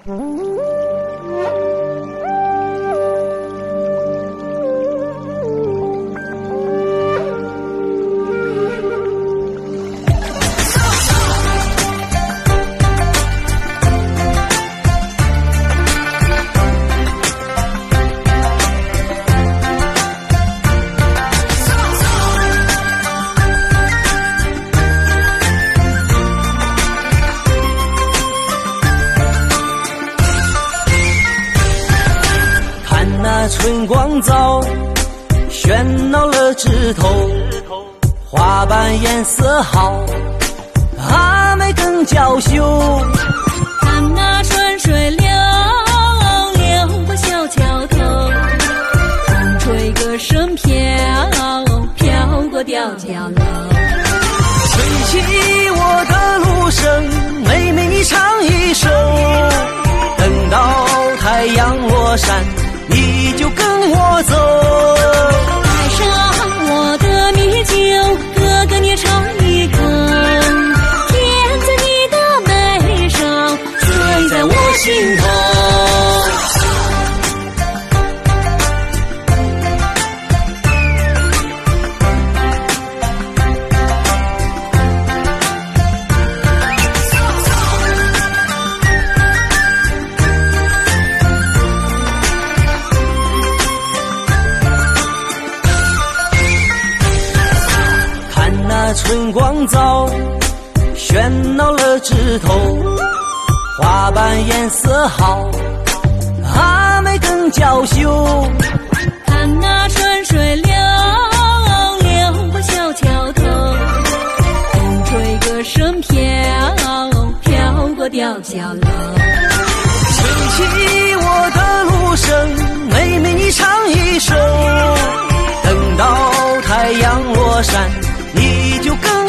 春光早，喧闹了枝头，花瓣颜色好，阿妹更娇羞。 看那春水流，流过小桥头，风吹歌声飘，飘过吊脚楼。 吹起我的芦笙，妹妹你唱一首，等到太阳落山，你就跟我走。 带上我的米酒，哥哥你尝一口，甜在你的眉梢，醉在我心头。 春光早，喧闹了枝头，花瓣颜色好，阿妹更娇羞。 看那春水流，流过小桥头，风吹歌声飘，飘过吊脚楼。 吹起我的芦笙，妹妹你唱一首，等到太阳落山，你就跟